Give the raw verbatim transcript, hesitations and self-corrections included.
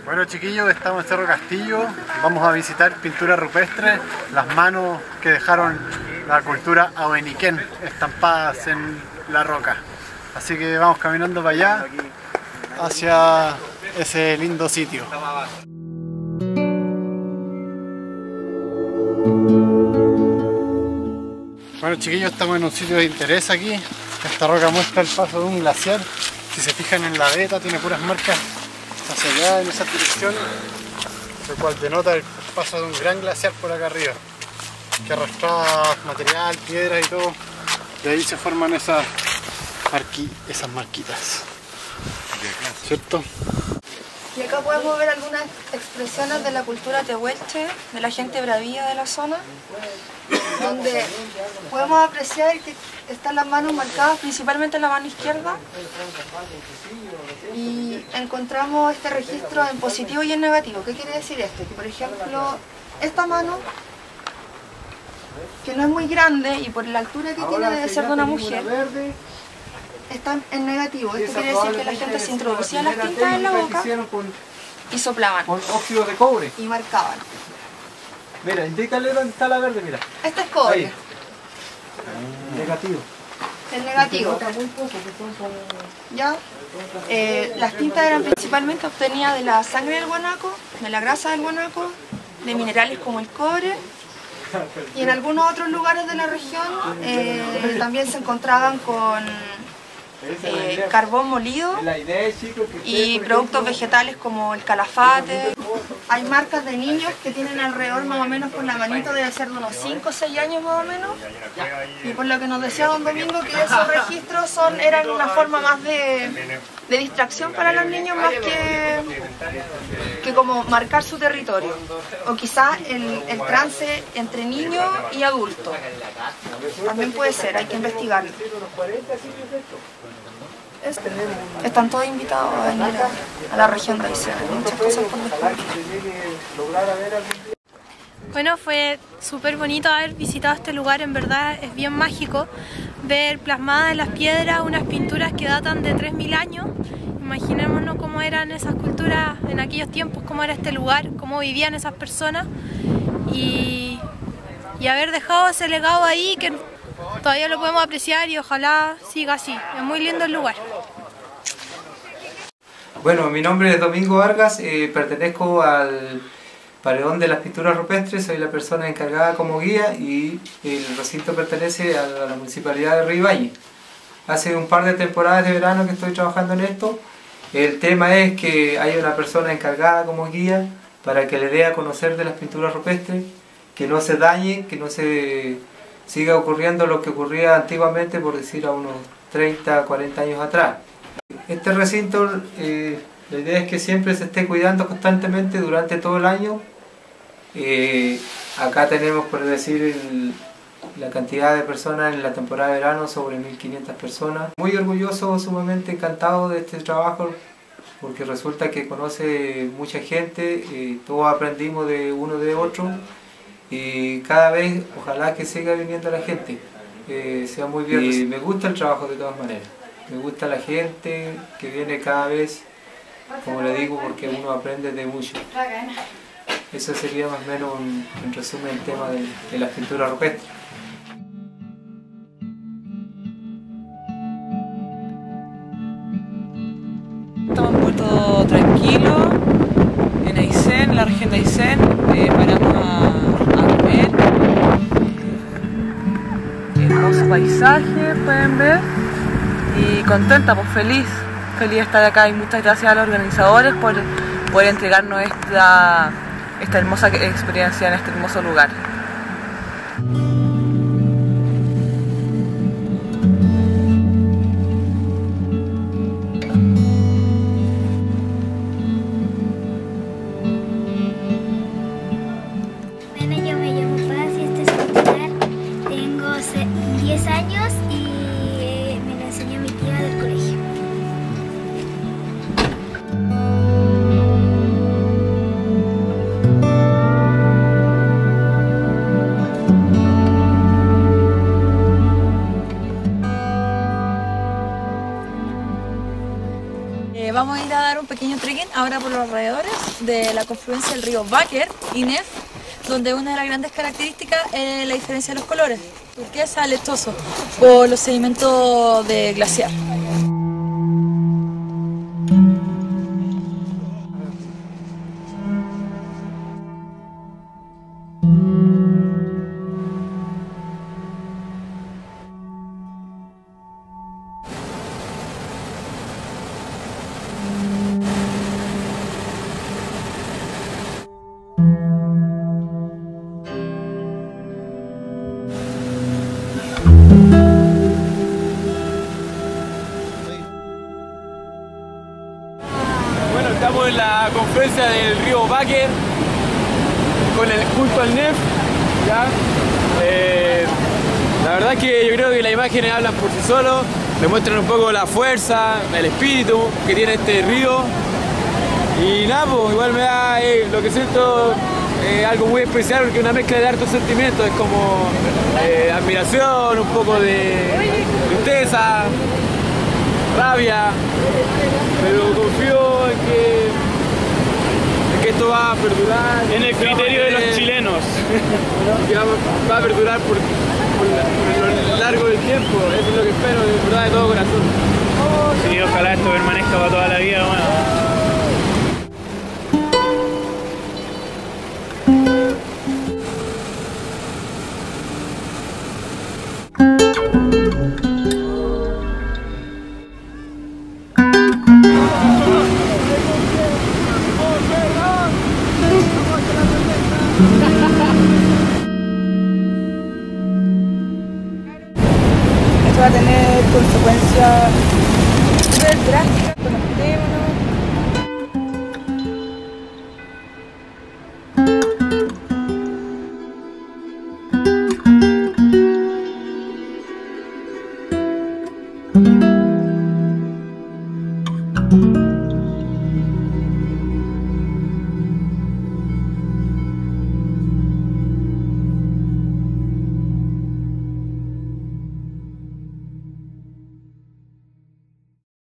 Bueno chiquillos, estamos en Cerro Castillo, vamos a visitar pintura rupestre, las manos que dejaron la cultura Ahobeniquén estampadas en la roca. Así que vamos caminando para allá, hacia ese lindo sitio. Bueno chiquillos, estamos en un sitio de interés aquí. Esta roca muestra el paso de un glaciar. Si se fijan en la veta, tiene puras marcas hacia allá en esa dirección, lo cual denota el paso de un gran glaciar por acá arriba, que arrastraba material, piedras y todo. De ahí se forman esas, marqui esas marquitas, ¿cierto? Y acá podemos ver algunas expresiones de la cultura tehuelche, de la gente bravía de la zona, donde podemos apreciar que están las manos marcadas, principalmente la mano izquierda, y encontramos este registro en positivo y en negativo. ¿Qué quiere decir esto? Que por ejemplo, esta mano, que no es muy grande y por la altura que tiene debe ser de una mujer, está en negativo. Esto quiere decir que la gente se introducía las tintas en la boca y soplaban con óxido de cobre y marcaban. Mira, indícale dónde está la verde, mira. Este es cobre. Ahí. Negativo. El negativo. ¿Ya? Eh, las tintas eran principalmente obtenidas de la sangre del guanaco, de la grasa del guanaco, de minerales como el cobre, y en algunos otros lugares de la región eh, también se encontraban con eh, carbón molido y productos vegetales como el calafate. Hay marcas de niños que tienen alrededor más o menos por la manito, debe ser de unos cinco o seis años más o menos. Y por lo que nos decía don Domingo, que esos registros son, eran una forma más de, de distracción para los niños, más que, que como marcar su territorio. O quizás el, el trance entre niño y adulto. También puede ser, hay que investigarlo. Están todos invitados a venir a, a la región de Aysén, hay muchas cosas por descubrir. Bueno, fue súper bonito haber visitado este lugar, en verdad es bien mágico ver plasmadas en las piedras unas pinturas que datan de tres mil años. Imaginémonos cómo eran esas culturas en aquellos tiempos, cómo era este lugar, cómo vivían esas personas y, y haber dejado ese legado ahí que todavía lo podemos apreciar y ojalá siga así. Es muy lindo el lugar. Bueno, mi nombre es Domingo Vargas, eh, pertenezco al Paredón de las Pinturas Rupestres, soy la persona encargada como guía y el recinto pertenece a la Municipalidad de Rivalle. Hace un par de temporadas de verano que estoy trabajando en esto. El tema es que hay una persona encargada como guía para que le dé a conocer de las pinturas rupestres, que no se dañe, que no se siga ocurriendo lo que ocurría antiguamente, por decir a unos treinta, cuarenta años atrás. Este recinto, eh, la idea es que siempre se esté cuidando constantemente durante todo el año. Eh, acá tenemos, por decir, el, la cantidad de personas en la temporada de verano, sobre mil quinientas personas. Muy orgulloso, sumamente encantado de este trabajo, porque resulta que conoce mucha gente, eh, todos aprendimos de uno de otro. Y cada vez ojalá que siga viniendo la gente, eh, sea muy bien. Y me gusta el trabajo de todas maneras, me gusta la gente que viene cada vez, como le digo, porque uno aprende de mucho. Eso sería más o menos un, en resumen el tema de, de las pinturas rupestres. Estamos en Puerto Tranquilo, en Aysén, en la región de Aysén, eh, paramos a hermoso paisaje, pueden ver, y contenta, pues feliz, feliz de estar acá y muchas gracias a los organizadores por, por entregarnos esta, esta hermosa experiencia en este hermoso lugar. Años y me lo enseñó mi tía del colegio. pequeño trekking ahora por los alrededores de la confluencia del río Báquer y Nef, donde una de las grandes características es la diferencia de los colores, turquesa, lechoso, por los sedimentos de glaciar. Estamos en la confluencia del río Báquer con el, junto al Nef, ¿ya? Eh, la verdad es que yo creo que las imágenes hablan por sí solos, demuestran un poco la fuerza, el espíritu que tiene este río. Y nada, pues, igual me da eh, lo que siento eh, algo muy especial, porque es una mezcla de hartos sentimientos, es como eh, admiración, un poco de tristeza, rabia, pero confío en que, en que esto va a perdurar. En el criterio de los chilenos. Que va, va a perdurar por, por, la, por lo largo del tiempo, eso es lo que espero, de verdad, de todo corazón. Sí, ojalá esto permanezca para toda la vida, bueno. Esto va a tener consecuencias súper drásticas